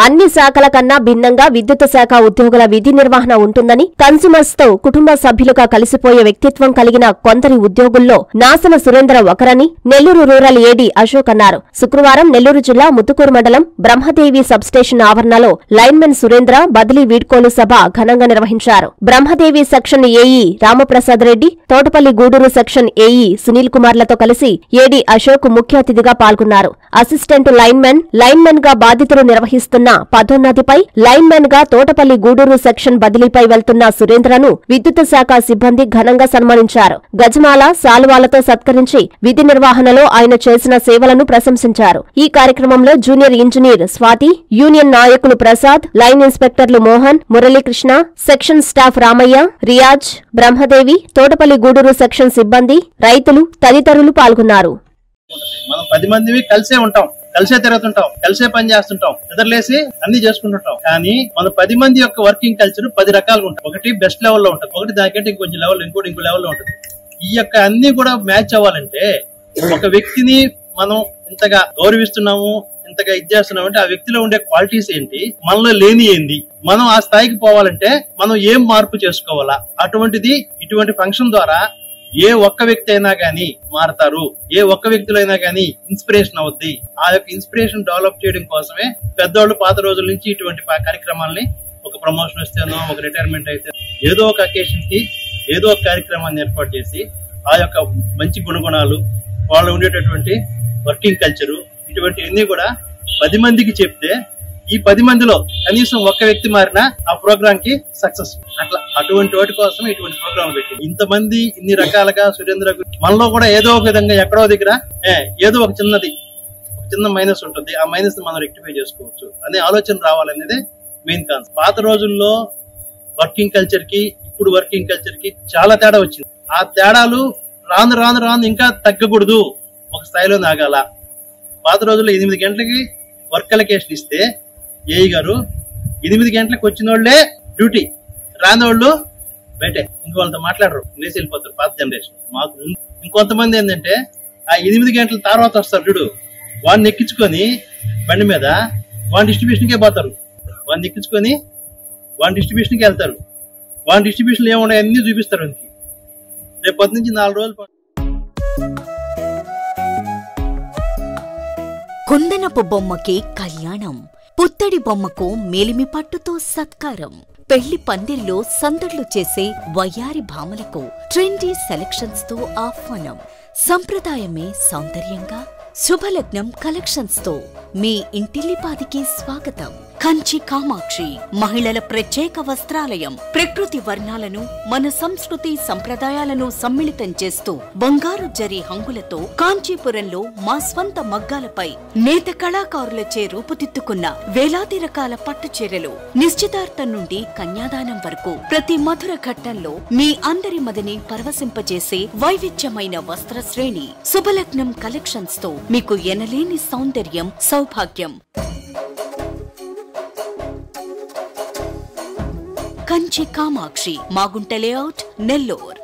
అన్ని శాఖల కన్నా భిన్నంగా విద్యుత్ శాఖ ఉద్యోగుల విధి నిర్వహణ ఉంటుందని, కన్స్యూమర్స్ తో కుటుంబ సభ్యులుగా కలిసిపోయే వ్యక్తిత్వం కలిగిన కొందరి ఉద్యోగుల్లో నాసన సురేంద్ర ఒకరని నెల్లూరు రూరల్ ఏడీ అశోక్ అన్నారు. శుక్రవారం నెల్లూరు జిల్లా ముత్తుకూరు మండలం బ్రహ్మదేవి సబ్స్టేషన్ ఆవరణలో లైన్మెన్ సురేంద్ర బదిలీ వీడ్కోలు సభ ఘనంగా నిర్వహించారు. Brahmadevi section AE Ramaprasad Reddy, Thotapalli Gudur section AE Sunil కుమార్లతో కలిసి ఏడీ అశోక్ ముఖ్య అతిథిగా పాల్గొన్నారు. అసిస్టెంట్ లైన్మెన్ గా బాధ్యతలు నిర్వహిస్తున్న పదోన్నతిపై లైన్మెన్ గా తోటపల్లి గూడూరు సెక్షన్ బదిలీపై వెళ్తున్న సురేంద్రను విద్యుత్ శాఖ సిబ్బంది ఘనంగా సన్మానించారు. గజమాల, శాలువాలతో సత్కరించి విధి నిర్వహణలో ఆయన చేసిన సేవలను ప్రశంసించారు. ఈ కార్యక్రమంలో జూనియర్ ఇంజనీర్ స్వాతి, యూనియన్ నాయకులు ప్రసాద్, లైన్ ఇన్స్పెక్టర్లు Mohan, Muralikrishna, section staff Ramaiah, Riyaz, Brahmadevi, Thotapalli Gudur section సిబ్బంది, రైతులు తదితరులు పాల్గొన్నారు. మనం 10 మంది కలిసే ఉంటాం, కలిసే తిరుగుతుంటాం, కలిసే పని చేస్తుంటాం, నిద్రలేసి అన్ని చేసుకుంటుంటాం. కానీ మన 10 మంది యొక్క వర్కింగ్ కల్చర్ 10 రకాలుగా ఉంటుంది. ఒకటి బెస్ట్ లెవెల్లో ఉంటుంది, ఒకటి దానికంటే ఇంకొంచెం లెవెల్, ఇంకో లెవెల్లో ఉంటుంది. ఈ యొక్క అన్ని కూడా మ్యాచ్ అవ్వాలంటే ఒక వ్యక్తిని మనం ఇంతగా గౌరవిస్తున్నాము, ఇంతగా ఇది చేస్తున్నాం అంటే ఆ వ్యక్తిలో ఉండే క్వాలిటీస్ ఏంటి, మనలో లేని ఏంది, మనం ఆ స్థాయికి పోవాలంటే మనం ఏం మార్పు చేసుకోవాలా, అటువంటిది ఇటువంటి ఫంక్షన్ ద్వారా ఏ ఒక్క వ్యక్తి అయినా గానీ మారతారు, ఏ ఒక్క వ్యక్తులు అయినా గానీ ఇన్స్పిరేషన్ అవుద్ది. ఆ యొక్క ఇన్స్పిరేషన్ డెవలప్ చేయడం కోసమే పెద్దవాళ్ళు పాత రోజుల నుంచి ఇటువంటి కార్యక్రమాలని, ఒక ప్రమోషన్ వస్తేనో, ఒక రిటైర్మెంట్ అయితే ఏదో ఒక అకేషన్ కి ఏదో ఒక కార్యక్రమాన్ని ఏర్పాటు చేసి ఆ యొక్క మంచి గుణగుణాలు, వాళ్ళు ఉండేటటువంటి వర్కింగ్ కల్చరు, ఇటువంటివన్నీ కూడా 10 మందికి చెప్తే ఈ 10 మందిలో కనీసం ఒక్క వ్యక్తి మారినా ఆ ప్రోగ్రామ్ కి సక్సెస్. అటువంటి వాటి కోసం ఇటువంటి ప్రోగ్రామ్ పెట్టి ఇంతమంది ఇన్ని రకాలుగా సురేంద్ర మనలో కూడా ఏదో ఒక విధంగా ఎక్కడో దగ్గర ఏదో ఒక చిన్న మైనస్ ఉంటుంది. ఆ మైనస్ మనం రెక్టిఫై చేసుకోవచ్చు అనే ఆలోచన రావాలనేది మెయిన్ కాన్సెప్ట్. పాత రోజుల్లో వర్కింగ్ కల్చర్ కి ఇప్పుడు వర్కింగ్ కల్చర్ కి చాలా తేడా వచ్చింది. ఆ తేడాలు రాను రాను రాను ఇంకా తగ్గకూడదు, ఒక స్థాయిలో నాగాల. పాత రోజుల్లో 8 గంటలకి వర్క్ అలొకేషన్ ఇస్తే ఏఈ గారు 8 గంటలకు వచ్చిన వాళ్ళే డ్యూటీ, రాని వాళ్ళు బయటే, ఇంకోళ్ళతో మాట్లాడరు, లేసి వెళ్ళిపోతారు. పాత జనరేషన్. మాకు ఇంకొంతమంది ఏంటంటే ఆ 8 గంటల తర్వాత వస్తారు చూడు, వాడిని ఎక్కించుకొని బండి మీద వాడి డిస్ట్రిబ్యూషన్కే పోతారు, వాడిని ఎక్కించుకొని వాడి డిస్ట్రిబ్యూషన్కి వెళ్తారు. వాడి డిస్ట్రిబ్యూషన్ ఏమున్నాయి అన్ని చూపిస్తారు. రేపు 10 నుంచి 4 రోజులు కుందనపు బొమ్మకి కళ్యాణం, పుత్తడి బొమ్మకు మేలిమి పట్టుతో సత్కారం, పెళ్లి పందిర్లో సందడ్లు చేసే వయ్యారి భామలకు ట్రెండీ సెలక్షన్స్ తో ఆహ్వానం. సంప్రదాయమే సౌందర్యంగా శుభలగ్నం కలెక్షన్స్ తో మీ ఇంటిల్లిపాదికి స్వాగతం. కంచి కామాక్షి మహిళల ప్రత్యేక వస్త్రాలయం. ప్రకృతి వర్ణాలను, మన సంస్కృతి సంప్రదాయాలను సమ్మిళితం చేస్తూ బంగారు జరి హంగులతో కాంచీపురంలో మా స్వంత మగ్గాలపై నేత కళాకారులచే రూపుదిద్దుకున్న వేలాది రకాల పట్టు చీరలు. నిశ్చితార్థం నుండి కన్యాదానం వరకు ప్రతి మధుర ఘట్టంలో మీ అందరి మదిని పరవశింపజేసే వైవిధ్యమైన వస్త్ర శ్రేణి. శుభలగ్నం కలెక్షన్స్ తో మీకు ఎనలేని సౌందర్యం, సౌభాగ్యం. కంచి కామాక్షి, మాగుంట లేఅవుట్, నెల్లూరు.